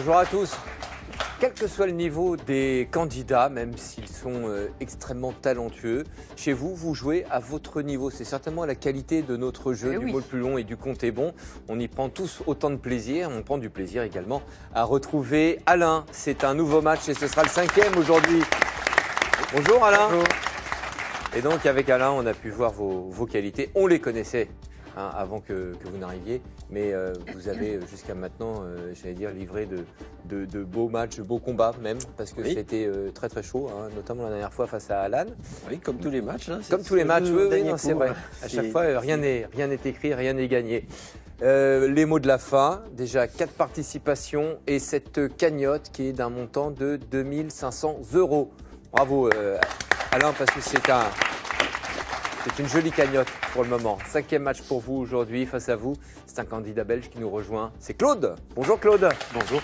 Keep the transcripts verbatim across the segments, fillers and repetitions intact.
Bonjour à tous. Quel que soit le niveau des candidats, même s'ils sont euh, extrêmement talentueux, chez vous, vous jouez à votre niveau. C'est certainement la qualité de notre jeu, Eh du oui. mot le plus long et du compte est bon. On y prend tous autant de plaisir. On prend du plaisir également à retrouver Alain. C'est un nouveau match et ce sera le cinquième aujourd'hui. Bonjour Alain. Bonjour. Et donc avec Alain, on a pu voir vos, vos qualités. On les connaissait hein, avant que, que vous n'arriviez. Mais euh, vous avez jusqu'à maintenant, euh, j'allais dire, livré de, de, de beaux matchs, de beaux combats même, parce que Oui. c'était euh, très très chaud, hein, notamment la dernière fois face à Alan. Oui, comme tous les matchs. Hein, Comme tous les matchs, oui, oui, non, c'est vrai. À chaque fois, euh, rien n'est rien n'est écrit, rien n'est gagné. Euh, les mots de la fin, déjà quatre participations et cette cagnotte qui est d'un montant de deux mille cinq cents euros. Bravo euh, Alain, parce que c'est un... C'est une jolie cagnotte pour le moment. Cinquième match pour vous aujourd'hui, face à vous. C'est un candidat belge qui nous rejoint. C'est Claude. Bonjour Claude. Bonjour.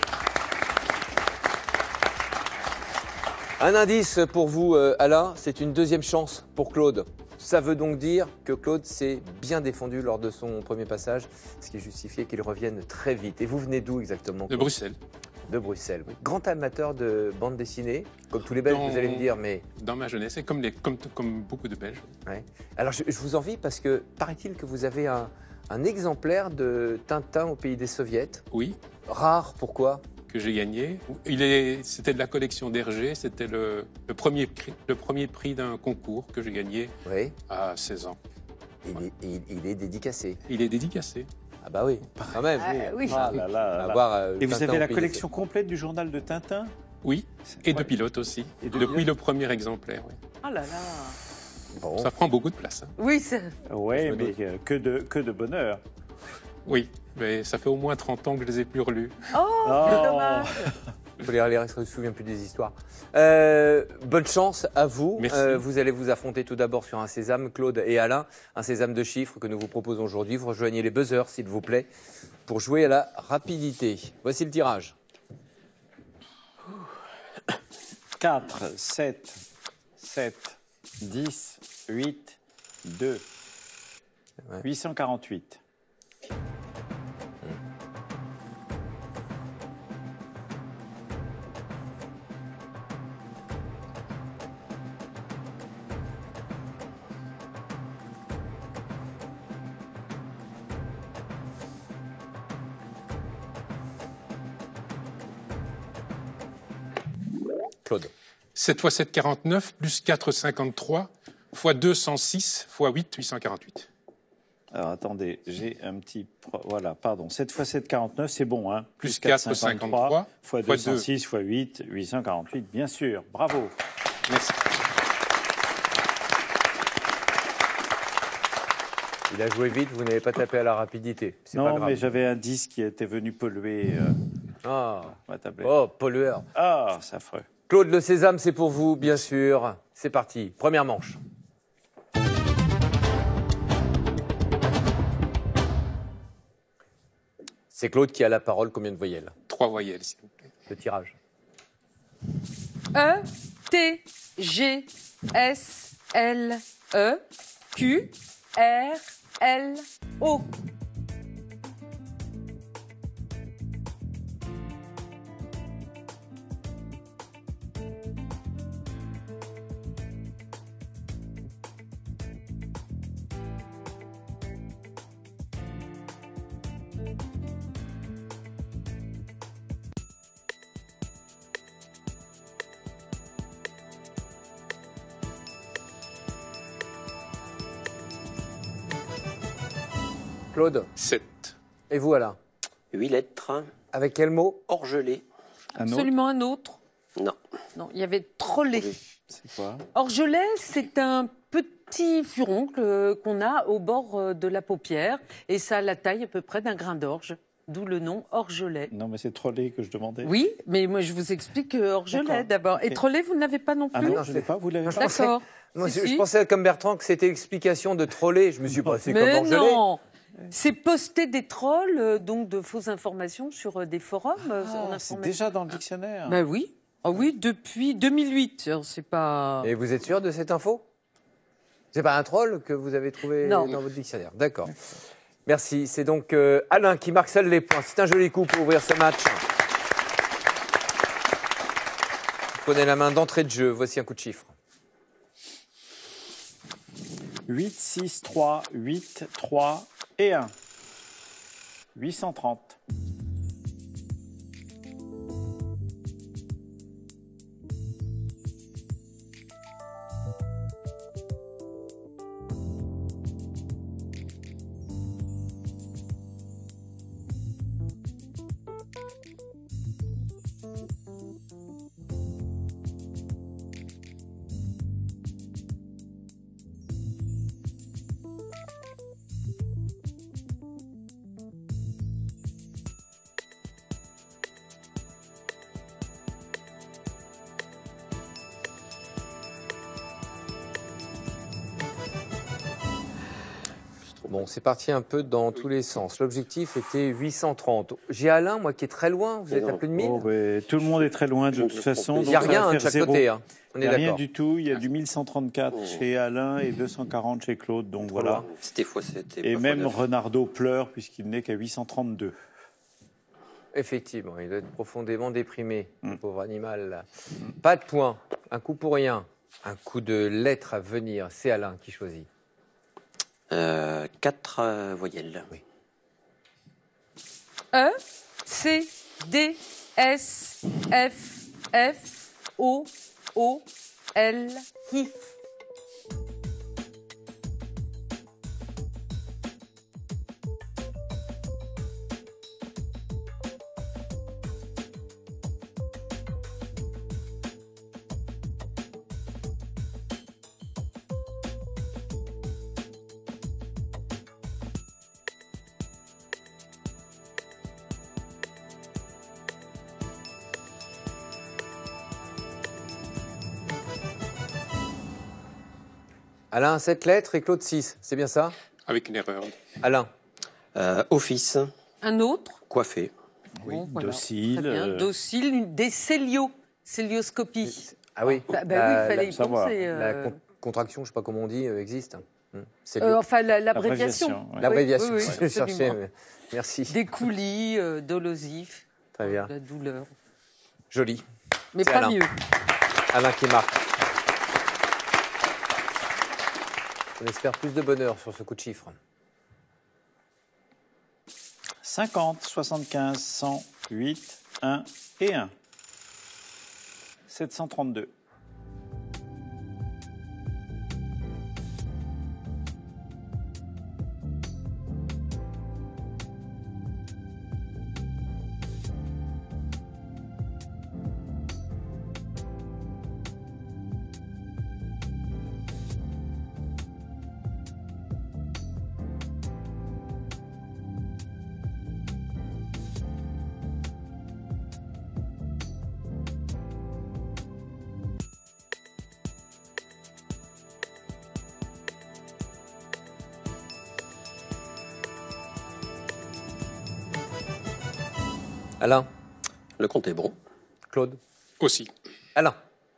Un indice pour vous, euh, Alain, c'est une deuxième chance pour Claude. Ça veut donc dire que Claude s'est bien défendu lors de son premier passage, ce qui justifiait qu'il revienne très vite. Et vous venez d'où exactement, De Claude ? Bruxelles. De Bruxelles. Oui. Grand amateur de bande dessinée, comme tous les Belges, Dans- vous allez me dire, mais... Dans ma jeunesse, et comme, les, comme, comme beaucoup de Belges. Ouais. Alors, je, je vous envie parce que paraît-il que vous avez un, un exemplaire de Tintin au pays des Soviets. Oui, Rare, pourquoi ? que j'ai gagné. Il est, c'était de la collection d'Hergé. C'était le, le, premier prix, le premier prix d'un concours que j'ai gagné Oui. à seize ans. Il est, il, il est dédicacé. Il est dédicacé. Ah bah oui, quand même. Ah, oui. Ah là là là. Avoir, euh, Et vous Tintin avez au la pays des collection complète du journal de Tintin? Oui, et de Ouais. pilote aussi. Et de Depuis pilote. le premier exemplaire. Oui. Oh là là. Soviets. Bon. Ça prend beaucoup de place. hein. Oui, c'est... Oui, Je me mais doute. euh, que de, que de bonheur. Oui, mais ça fait au moins trente ans que je les ai plus relus. Oh, c'est dommage. Faut les relire, je ne me souviens plus des histoires. Euh, bonne chance à vous. Merci. Euh, vous allez vous affronter tout d'abord sur un sésame, Claude et Alain. Un sésame de chiffres que nous vous proposons aujourd'hui. Vous rejoignez les buzzers, s'il vous plaît, pour jouer à la rapidité. Voici le tirage. quatre, sept, sept, dix, huit, deux. Ouais. huit cent quarante-huit. Claude. sept fois sept, quarante-neuf, plus quatre, cinquante-trois, fois deux, cent six, fois huit, huit cent quarante-huit. Alors attendez, j'ai un petit... pro- Voilà, pardon. sept fois sept, quarante-neuf, c'est bon, hein. Plus quatre, quatre, cinquante-trois, fois fois deux cent six, fois huit, huit cent quarante-huit, bien sûr. Bravo. Merci. Il a joué vite, vous n'avez pas tapé à la rapidité. C'est pas Non, grave. mais j'avais un disque qui était venu polluer euh, Ah. ma tablette. Oh, pollueur. Ah, c'est affreux. Claude, le sésame, c'est pour vous, bien sûr. C'est parti. Première manche. C'est Claude qui a la parole. Combien de voyelles? Trois voyelles, s'il vous plaît. Le tirage. E, T, G, S, L, E, Q, R, L, O. Claude, sept. et vous, Alain? Huit lettres. Avec quel mot? Orgelé. Un autre, Absolument un autre. Non. Non, il y avait trolley. c'est quoi? Orgelet, c'est un petit furoncle euh, qu'on a au bord euh, de la paupière et ça a la taille à peu près d'un grain d'orge, d'où le nom orgelet. Non, mais c'est trolley que je demandais. Oui, mais moi je vous explique euh, orgelet D'accord. d'abord. Et Ok. trolley, vous ne l'avez pas non Ah plus? non, je ne l'ai pas, vous l'avez Non, je pas? pensais- D'accord. Moi, Si, je, je si. pensais comme Bertrand que c'était l'explication de troller. Je me suis dit, bah, c'est comme Mais Orgelé. non, c'est poster des trolls, euh, donc de fausses informations sur euh, des forums. euh, en Ah, c'est information. déjà dans le dictionnaire. Ben oui. Ah oui, depuis deux mille huit. Alors, c'est pas. Et vous êtes sûr de cette info? C'est pas un troll que vous avez trouvé Non. dans votre dictionnaire? D'accord. Merci. C'est donc euh, Alain qui marque seul les points. C'est un joli coup pour ouvrir ce match. Prenez la main d'entrée de jeu. Voici un coup de chiffre. huit, six, trois, huit, trois et un. huit cent trente. Bon, c'est parti un peu dans tous les sens. L'objectif était huit cent trente. J'ai Alain, moi, qui est très loin. Vous êtes à plus de mille. Oh, ben, tout le monde est très loin de toute façon. Il n'y a donc ça va rien hein, de faire chaque zéro. côté. Hein. On Il est n'y a rien d'accord. du tout. Il y a du mille cent trente-quatre chez Alain et deux cent quarante chez Claude. Donc Trop voilà. loin. C'était fois sept. Et pas même fois neuf. Renardo pleure puisqu'il n'est qu'à huit cent trente-deux. Effectivement, il doit être profondément déprimé, Mm. le pauvre animal. Là. Pas de point, un coup pour rien, un coup de lettre à venir. C'est Alain qui choisit. Euh, quatre euh, voyelles. Oui. E, C, D, S, F, F, O, O, L, I. Alain, sept lettres et Claude six, c'est bien ça? Avec une erreur. Alain, Euh, office, Un autre. coiffé. Oui, Bon, voilà. docile. Très bien. euh, Docile, une- des célio, célioscopies. ah oui, Bah, bah la, oui, il fallait la- y savoir. penser. la euh, con- contraction, je ne sais pas comment on dit, euh, existe. Hmm. C'est euh, lui. enfin, la- l'abréviation. L'abréviation, ouais. L'abréviation, oui, oui, je cherchais. absolument. mais- Merci. Des coulis, euh, dolosif, Très bien. la douleur. Joli. Mais C'est pas Alain. mieux. Alain qui marque. On espère plus de bonheur sur ce coup de chiffre. cinquante, soixante-quinze, cent, huit, un et un. sept cent trente-deux. Alain, Le compte est bon. Claude, Aussi. Alain.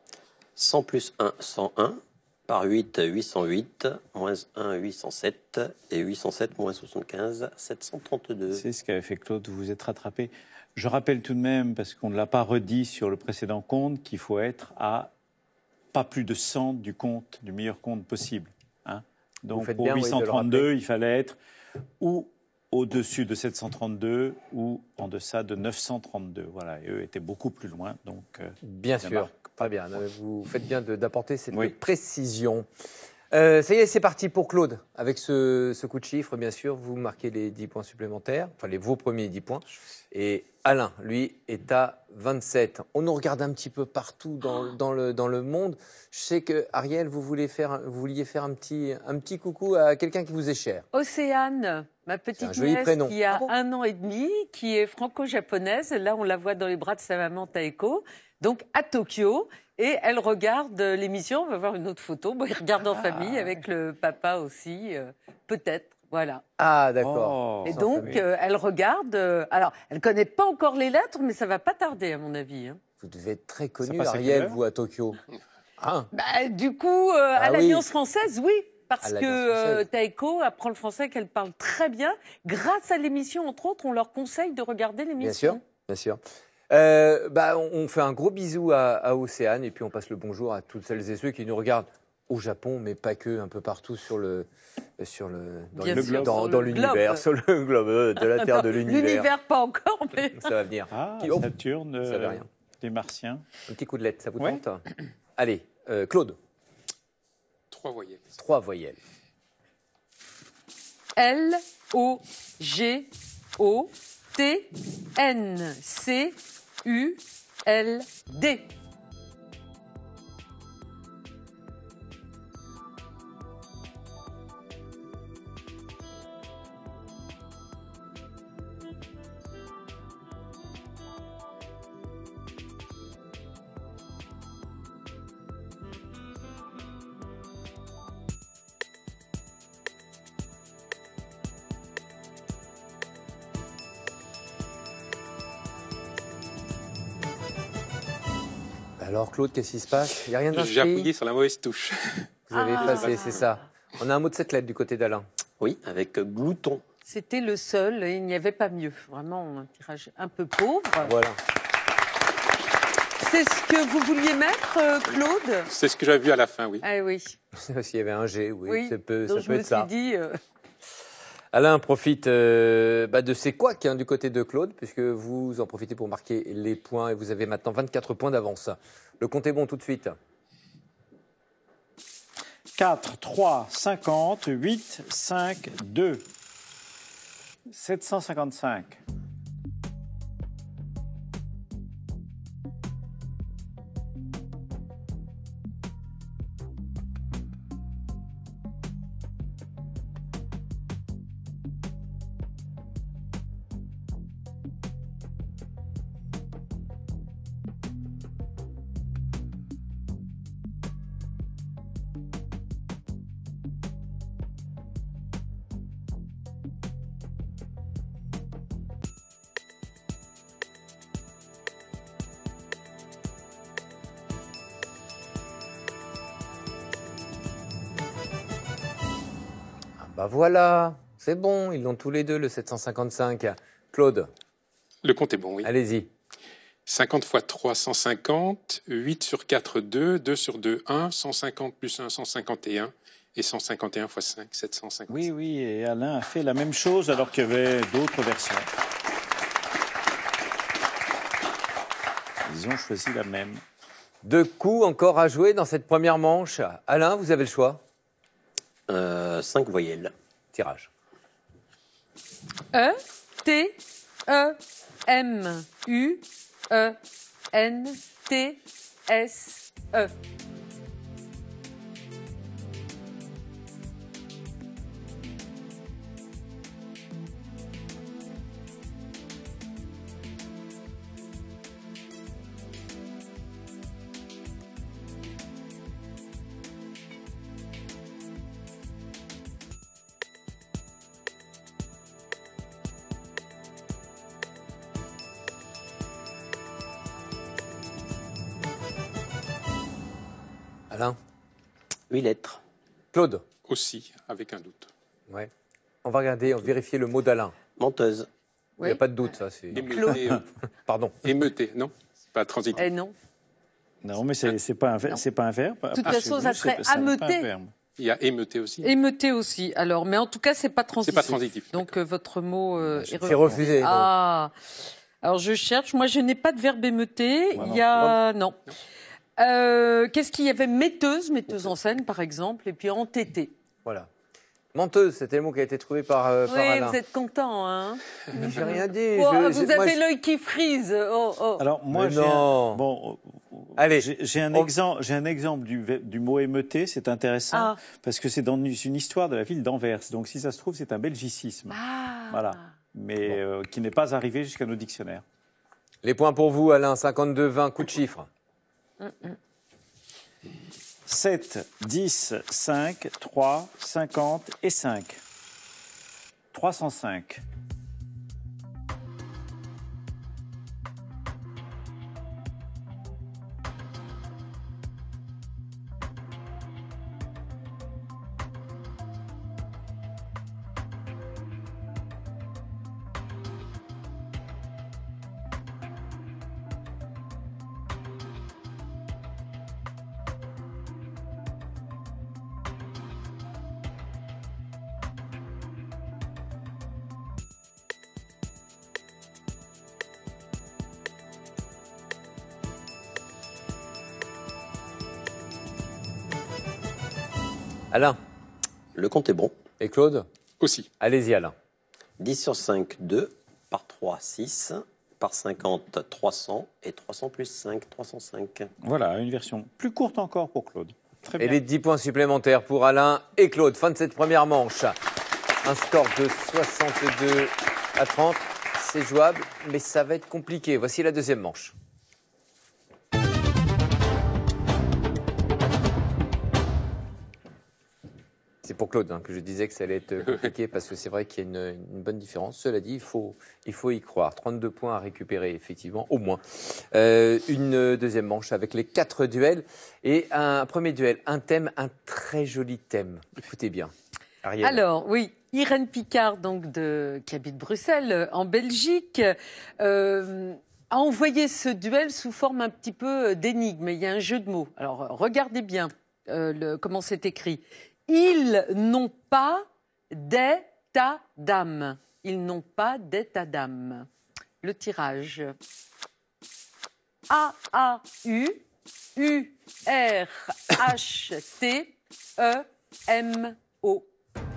cent plus un, cent un. Par huit, huit cent huit. Moins un, huit cent sept. Et huit cent sept moins soixante-quinze, sept cent trente-deux. C'est ce qu'avait fait Claude, vous vous êtes rattrapé. Je rappelle tout de même, parce qu'on ne l'a pas redit sur le précédent compte, qu'il faut être à pas plus de cent du compte, du meilleur compte possible. Hein. Donc faites pour bien, oui, de le huit cent trente-deux, rappeler. il fallait être ou au-dessus de sept cent trente-deux ou en deçà de neuf cent trente-deux. Voilà, et eux étaient beaucoup plus loin. Donc, euh, Bien ça sûr. marque. Très bien. Euh, Vous faites bien de- d'apporter cette Oui. précision. Euh, ça y est, c'est parti pour Claude. Avec ce, ce coup de chiffre, bien sûr, vous marquez les dix points supplémentaires, enfin les, vos premiers dix points. Et Alain, lui, est à vingt-sept. On nous regarde un petit peu partout dans, dans, le, dans le monde. Je sais que, Ariel, vous, voulez faire, vous vouliez faire un petit, un petit coucou à quelqu'un qui vous est cher. Océane, ma C'est un petite joli nièce prénom. qui a Ah bon un an et demi, qui est franco-japonaise. Là, on la voit dans les bras de sa maman Taeko, donc à Tokyo. Et elle regarde l'émission. On va voir une autre photo. Bon, ils regardent en famille avec le papa aussi, euh, peut-être. Voilà. Ah, d'accord. Oh. Et Ça, donc, oui. euh, elle regarde. euh, alors, elle connaît pas encore les lettres, mais ça va pas tarder, à mon avis. hein. Vous devez être très connu, passe à quelle Ariel, heure vous, à Tokyo. Ah, Bah, du coup, euh, à Ah oui. l'Alliance française, oui. Parce À que l'Alliance euh, française. Taeko apprend le français, qu'elle parle très bien. Grâce à l'émission, entre autres, on leur conseille de regarder bien l'émission. sûr, bien sûr. Euh, bah, on, on fait un gros bisou à, à Océane et puis on passe le bonjour à toutes celles et ceux qui nous regardent au Japon, mais pas que, un peu partout sur le, sur le, dans, Bien le- sûr, dans- sur dans le l'univers, globe. sur le globe euh, de la Terre de l'univers. L'univers, pas encore, mais. Ça va venir. Ah, Qui- oh, Saturne, ça veut euh, rien. les Martiens. Un petit coup de lettre, ça vous Ouais. tente? Allez, euh, Claude, Trois voyelles. trois voyelles. L O G O T N C U L D. Alors Claude, qu'est-ce qui se passe? Il n'y a rien J'ai d'inscrit? appuyé sur la mauvaise touche. Vous avez Ah. effacé, c'est ça. On a un mot de cette lettre du côté d'Alain. Oui, avec glouton. C'était le seul et il n'y avait pas mieux. Vraiment un tirage un peu pauvre. Voilà. C'est ce que vous vouliez mettre, euh, Claude? C'est ce que j'avais vu à la fin, oui. Ah oui. S'il y avait un G, oui, Oui. ça peut, Donc ça je peut me être suis ça. dit. euh, Alain profite euh, bah, de ses couacs hein, du côté de Claude, puisque vous en profitez pour marquer les points et vous avez maintenant vingt-quatre points d'avance. Le compte est bon tout de suite. quatre, trois, cinquante, huit, cinq, deux. sept cent cinquante-cinq. Ah bah voilà, c'est bon, ils l'ont tous les deux le sept cent cinquante-cinq. Claude, Le compte est bon, oui. allez-y. cinquante fois trois, cent cinquante. huit sur quatre, deux. deux sur deux, un. cent cinquante plus un, cent cinquante et un. Et cent cinquante et un fois cinq, sept cent cinquante. Oui, oui, et Alain a fait la même chose alors qu'il y avait d'autres versions. Ils ont choisi la même. Deux coups encore à jouer dans cette première manche. Alain, vous avez le choix. Euh, cinq voyelles. Tirage. E T E M U E N T S E. Alain, Huit lettres. Claude. Aussi, avec un doute. Ouais. On va regarder, on va vérifier le mot d'Alain. Menteuse. Il n'y a Oui. pas de doute, ça. C'est... Émeuté, euh, Pardon. émeuté, non? C'est pas transitif. Eh non. Non, mais c'est c'est pas un verbe. C'est pas un verbe. De toute Ah, façon, chez ça vous, serait c'est- ça n'est pas un ameuter. verbe. Il y a émeuté aussi. Émeuté aussi. Alors, mais en tout cas, c'est pas transitif. pas transitif, Donc euh, votre mot euh, est C'est refusé. donc. Ah. Alors je cherche. Moi, je n'ai pas de verbe émeuter. Moi Il non. y a non. Euh, Qu'est-ce qu'il y avait? Metteuse, metteuse en scène, par exemple, et puis entêtée. Voilà. Menteuse, c'était le mot qui a été trouvé par, euh, par Oui, Alain. vous êtes content, hein? J'ai rien dit. Oh, je- vous je- moi, avez je- l'œil qui frise. Oh, oh. Alors moi, Mais j'ai non. un, bon, euh, Allez. j'ai j'ai un On- exemple, j'ai un exemple du, ve- du mot émeuté. C'est intéressant Ah. parce que c'est dans une une histoire de la ville d'Anvers. Donc si ça se trouve, c'est un belgicisme, Ah. voilà, mais euh, qui n'est pas arrivé jusqu'à nos dictionnaires. Les points pour vous, Alain. cinquante-deux vingt, coup de chiffre. sept, dix, cinq, trois, cinquante et cinq. trois cent cinq. Alain Le compte est bon. et Claude? Aussi. Allez-y, Alain. dix sur cinq, deux. Par trois, six. Par cinquante, trois cents. Et trois cents plus cinq, trois cent cinq. Voilà, une version plus courte encore pour Claude. Très Et bien. les dix points supplémentaires pour Alain et Claude. Fin de cette première manche. Un score de soixante-deux à trente. C'est jouable, mais ça va être compliqué. Voici la deuxième manche. C'est pour Claude hein, que je disais que ça allait être compliqué parce que c'est vrai qu'il y a une, une bonne différence. Cela dit, il faut, il faut y croire. trente-deux points à récupérer, effectivement, au moins. Euh, une deuxième manche avec les quatre duels. Et un premier duel, un thème, un très joli thème. Écoutez bien. Ariel. Alors, oui, Irène Picard, donc de, qui habite Bruxelles, euh, en Belgique, euh, a envoyé ce duel sous forme un petit peu d'énigme. Il y a un jeu de mots. Alors, regardez bien euh, le, comment c'est écrit. Ils n'ont pas d'état d'âme. Ils n'ont pas d'état d'âme. Le tirage. A A U U R H T E M O.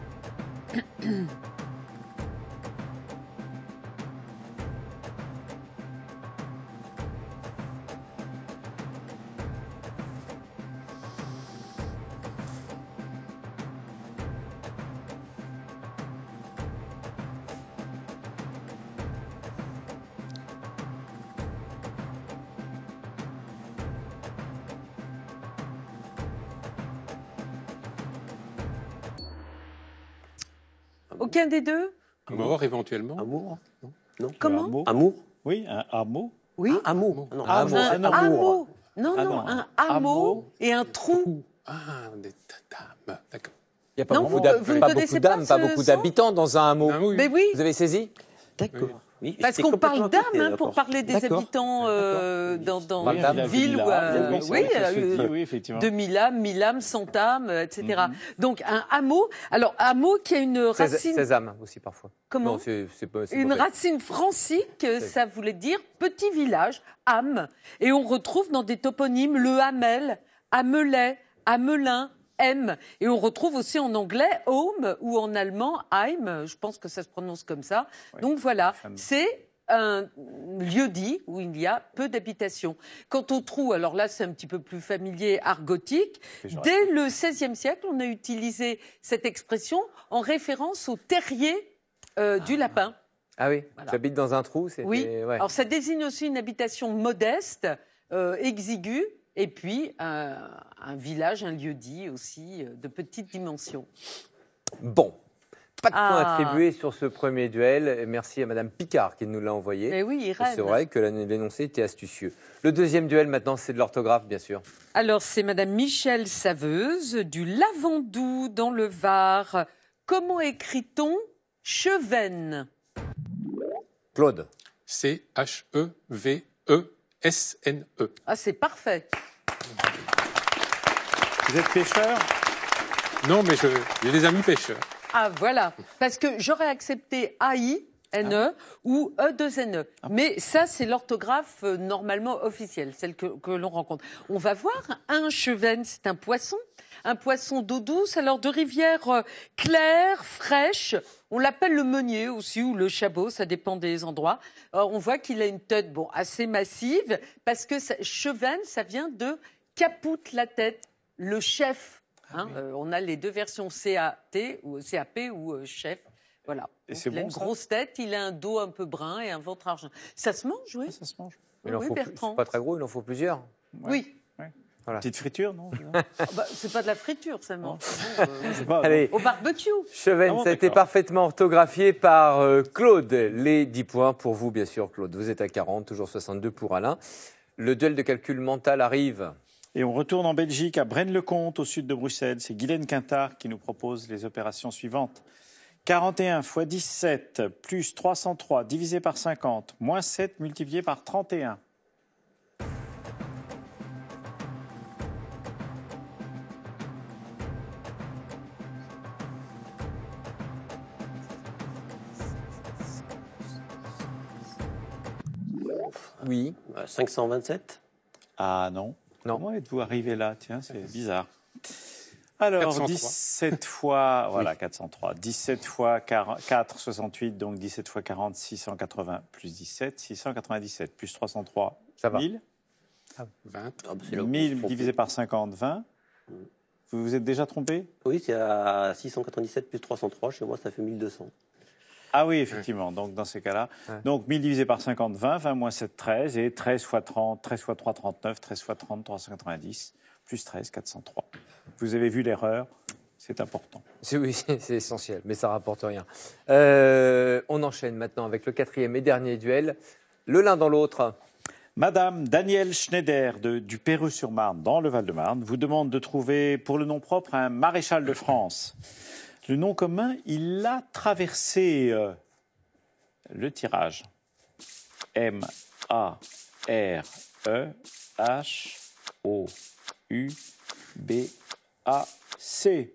Aucun des deux? Mort éventuellement. Amour Non, non. Comment? Un mot. Amour Oui, un hameau. Oui. Ah, amour. Non, Ah, amour. Un un amour. hameau. Non, Ah non, non, un un hameau hameau. et un trou. Ah, des dames. D'accord. Il n'y a pas Non, beaucoup vous- d'hab- vous ne pas connaissez beaucoup d'âmes, pas pas ce beaucoup son d'habitants dans un hameau. Ah oui. Mais oui, Vous avez saisi? D'accord. Oui, parce j'étais qu'on parle complètement à côté, d'âme hein, pour d'accord. parler des D'accord. habitants euh, dans, dans Oui, une village, ville ou à- village, oui, c'est vrai que ça se euh, dit, oui, effectivement. de mille âmes, mille âmes, cent âmes, euh, et cetera. Mhm. Donc un hameau. Alors hameau qui a une Seize- racine. Sésame aussi parfois. Comment Non, c'est c'est pas. c'est Une pas fait. racine francique, ça voulait dire petit village, âme. Et on retrouve dans des toponymes le Hamel, Hamelais, Hamelin, M. Et on retrouve aussi en anglais home ou en allemand Heim. Je pense que ça se prononce comme ça. Oui. Donc voilà, Fameux. c'est un lieu-dit où il y a peu d'habitations. Quant au trou, alors là c'est un petit peu plus familier, argotique. Que j'aurais Dès le seizième siècle, on a utilisé cette expression en référence au terrier euh, du lapin. Ah oui, Voilà. j'habite dans un trou. c'était- Oui, ouais. alors ça désigne aussi une habitation modeste, euh, exiguë, et puis euh, un village, un lieu-dit aussi euh, de petite dimension. Bon, pas de points Ah. attribués sur ce premier duel. Et merci à Madame Picard qui nous l'a envoyé. Mais oui, Irène. C'est vrai que l'énoncé était astucieux. Le deuxième duel maintenant, c'est de l'orthographe, bien sûr. Alors c'est Madame Michel Saveuse du Lavandou dans le Var. Comment écrit-on Chevennes? Claude. C H E V E S N E. Ah, c'est parfait. Vous êtes pêcheur? Non, mais je- j'ai des amis pêcheurs. Ah, voilà. Parce que j'aurais accepté A I N E ou E deux N E. Mais ça, c'est l'orthographe euh, normalement officielle, celle que, que l'on rencontre. On va voir, un chevenne, c'est un poisson, un poisson d'eau douce, alors de rivière euh, claire, fraîche. On l'appelle le meunier aussi, ou le chabot, ça dépend des endroits. Euh, on voit qu'il a une tête bon, assez massive, parce que ça, chevenne, ça vient de capoute la tête, le chef. Hein, euh, on a les deux versions C A T ou C A P ou euh, chef. Voilà. Et Donc, c'est il a bon, une ça grosse tête, il a un dos un peu brun et un ventre argent. Ça se mange, oui. Ah, ça se mange. Il en Oui, faut plus- Bertrand. c'est pas très gros, il en faut plusieurs. Ouais. Oui. Voilà. Petite friture, non? Ah bah, c'est pas de la friture seulement. C'est bon, euh, Je sais pas. Allez, au barbecue. Chevennes, Ah bon, ça a été d'accord. parfaitement orthographié par euh, Claude. Les dix points pour vous, bien sûr, Claude. Vous êtes à quarante, toujours soixante-deux pour Alain. Le duel de calcul mental arrive. Et on retourne en Belgique, à Braine-le-Comte, au sud de Bruxelles. C'est Guylaine Quintard qui nous propose les opérations suivantes. quarante et un fois dix-sept plus trois cent trois divisé par cinquante, moins sept multiplié par trente et un. Oui. Euh, cinq cent vingt-sept. Ah non. Non. Comment êtes-vous arrivé là? Tiens, c'est bizarre. Alors, quatre cent trois. dix-sept fois, voilà, quatre cent trois. dix-sept fois quatre, soixante-huit, donc dix-sept fois quarante, six cent quatre-vingts, plus dix-sept, six cent quatre-vingt-dix-sept, plus trois cent trois, Ça va. mille. vingt. Ah, bah, c'est là où mille ils se font divisé plus. par cinquante, vingt. Vous vous êtes déjà trompé? Oui, c'est à six cent quatre-vingt-dix-sept plus trois cent trois. Chez moi, ça fait mille deux cents. Ah oui, effectivement. Donc, dans ces cas-là, Ouais. donc mille divisé par cinquante, vingt, vingt moins sept, treize, et treize fois trente, treize fois trois, trente-neuf, treize fois trente, trois cent quatre-vingt-dix, plus treize, quatre cent trois. Vous avez vu l'erreur, c'est important. C'est- Oui, c'est c'est essentiel, mais ça rapporte rien. Euh, on enchaîne maintenant avec le quatrième et dernier duel. Le l'un dans l'autre. Madame Danielle Schneider de, du Perreux-sur-Marne, dans le Val-de-Marne, vous demande de trouver pour le nom propre un maréchal de France. Le nom commun, il a traversé euh, le tirage. M A R E H O U B A C.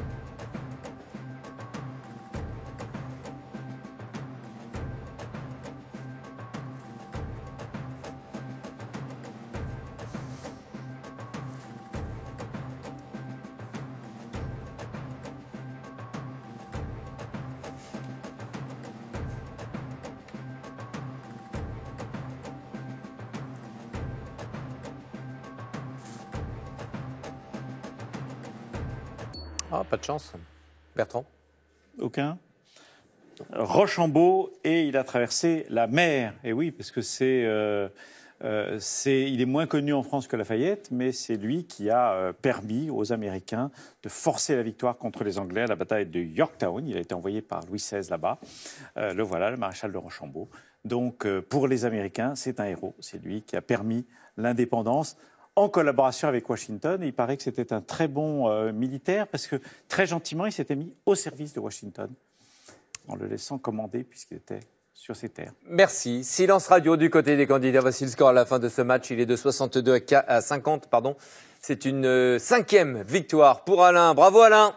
Ah, pas de chance. Bertrand. Aucun. Rochambeau, et il a traversé la mer. Et oui, parce que c'est, euh, euh, c'est, il est moins connu en France que Lafayette, mais c'est lui qui a euh, permis aux Américains de forcer la victoire contre les Anglais à la bataille de Yorktown. Il a été envoyé par Louis seize là-bas. Euh, le voilà, le maréchal de Rochambeau. Donc, euh, pour les Américains, c'est un héros. C'est lui qui a permis l'indépendance en collaboration avec Washington. Et il paraît que c'était un très bon euh, militaire parce que, très gentiment, il s'était mis au service de Washington en le laissant commander puisqu'il était sur ses terres. Merci. Silence radio du côté des candidats. Voici le score à la fin de ce match. Il est de soixante-deux à cinquante. Pardon. C'est une euh, cinquième victoire pour Alain. Bravo Alain.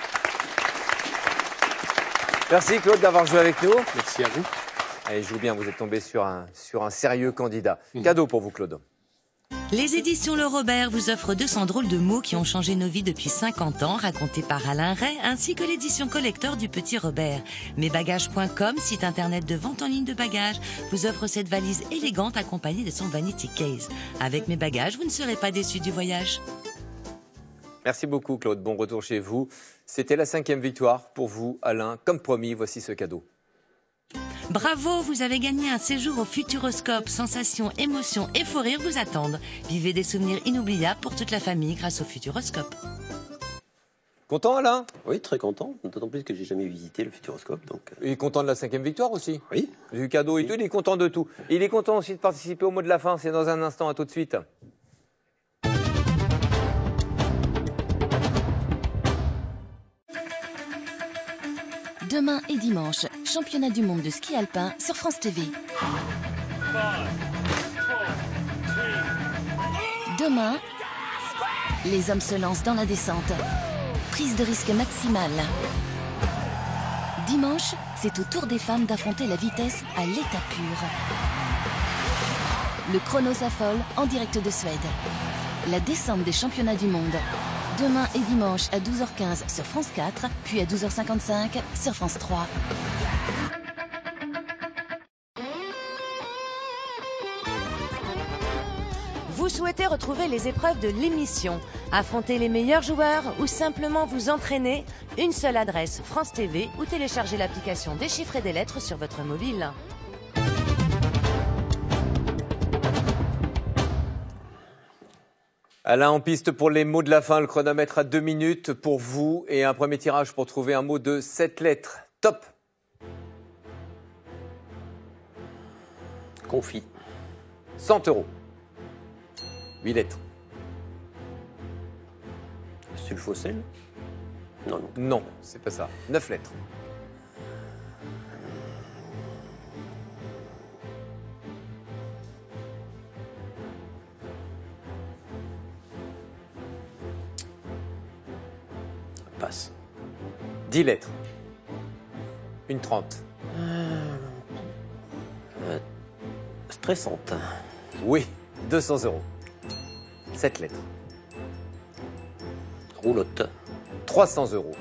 Merci Claude d'avoir joué avec nous. Merci à vous. Allez, joue bien, vous êtes tombé sur un, sur un sérieux candidat. Cadeau pour vous Claude. Les éditions Le Robert vous offrent deux cents drôles de mots qui ont changé nos vies depuis cinquante ans, racontés par Alain Ray, ainsi que l'édition collector du Petit Robert. Mesbagages point com, site internet de vente en ligne de bagages, vous offre cette valise élégante accompagnée de son vanity case. Avec Mes Bagages, vous ne serez pas déçus du voyage. Merci beaucoup Claude, bon retour chez vous. C'était la cinquième victoire pour vous Alain. Comme promis, voici ce cadeau. Bravo, vous avez gagné un séjour au Futuroscope. Sensations, émotions et faux rires vous attendent. Vivez des souvenirs inoubliables pour toute la famille grâce au Futuroscope. Content Alain? Oui, très content. D'autant plus que j'ai jamais visité le Futuroscope. Donc, euh, Il est content de la cinquième victoire aussi. oui. Du cadeau et tout, il est content de tout. Il est content aussi de participer au mot de la fin, c'est dans un instant, à tout de suite. Demain et dimanche, championnat du monde de ski alpin sur France T V. Demain, les hommes se lancent dans la descente. Prise de risque maximale. Dimanche, c'est au tour des femmes d'affronter la vitesse à l'état pur. Le chrono s'affole en direct de Suède. La descente des championnats du monde. Demain et dimanche à douze heures quinze sur France quatre, puis à douze heures cinquante-cinq sur France trois. Vous souhaitez retrouver les épreuves de l'émission, affronter les meilleurs joueurs ou simplement vous entraîner? Une seule adresse, France T V, ou téléchargez l'application Déchiffrer des lettres sur votre mobile. Alain en piste pour les mots de la fin, le chronomètre à deux minutes pour vous et un premier tirage pour trouver un mot de sept lettres. Top. Confit. cent euros. huit lettres. Sulfocel. Non, non. Non, c'est pas ça. neuf lettres. Passe. dix lettres. Une trente. Euh, stressante. Oui, deux cents euros. sept lettres. Roulotte. trois cents euros.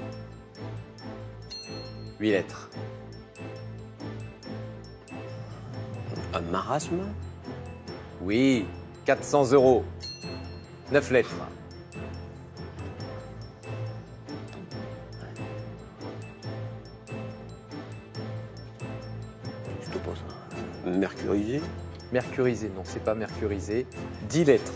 huit lettres. Un marasme. Oui, quatre cents euros. neuf lettres. Je te pose ça. Mercurisé. Mercurisé, non, c'est pas mercurisé. dix lettres.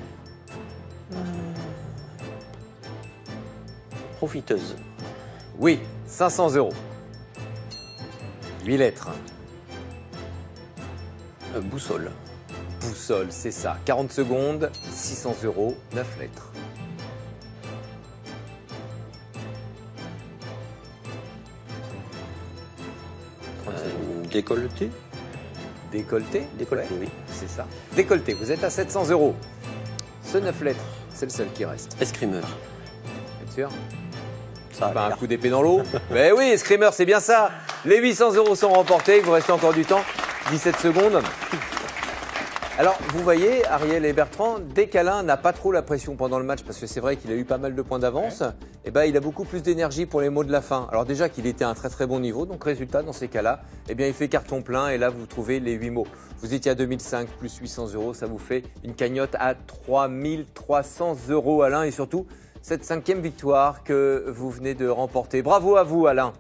Profiteuse. Oui, cinq cents euros. huit lettres. Euh, boussole. Boussole, c'est ça. quarante secondes, six cents euros, neuf lettres. Euh, décolleté. Décolleté Décolleté, Ouais, oui. c'est ça. Décolleté, vous êtes à sept cents euros. Ce neuf lettres, c'est le seul qui reste. Escrimeur. Bien sûr. Ça a Pas un l'air. coup d'épée dans l'eau. Mais oui, escrimeur, c'est bien ça. Les huit cents euros sont remportés. Il vous reste encore du temps. dix-sept secondes. Alors, vous voyez, Ariel et Bertrand, dès qu'Alain n'a pas trop la pression pendant le match, parce que c'est vrai qu'il a eu pas mal de points d'avance, ouais. eh ben, il a beaucoup plus d'énergie pour les mots de la fin. Alors déjà qu'il était à un très très bon niveau, donc résultat, dans ces cas-là, eh bien, il fait carton plein et là, vous trouvez les huit mots. Vous étiez à deux mille cinq plus huit cents euros, ça vous fait une cagnotte à trois mille trois cents euros, Alain, et surtout, cette cinquième victoire que vous venez de remporter. Bravo à vous, Alain.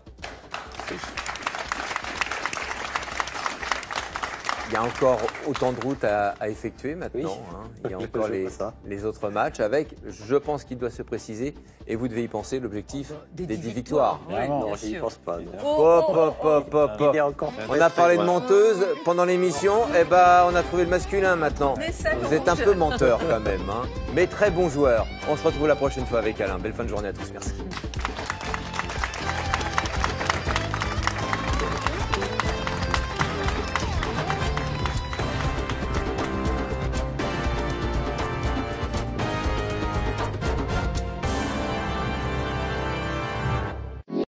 Il y a encore autant de routes à, à effectuer maintenant. Oui. Hein. Il y a encore les, les autres matchs avec, je pense qu'il doit se préciser, et vous devez y penser, l'objectif des, des dix victoires. victoires. Ouais, Non, bien j'y sûr. pense pas. non. Hop, hop, hop, hop, Il hop. est encore On a parlé de très loin. menteuse pendant l'émission, et ben on a trouvé le masculin maintenant. Mais ça Vous êtes un change. peu menteur quand même, hein. Mais très bon joueur. On se retrouve la prochaine fois avec Alain. Belle fin de journée à tous, merci.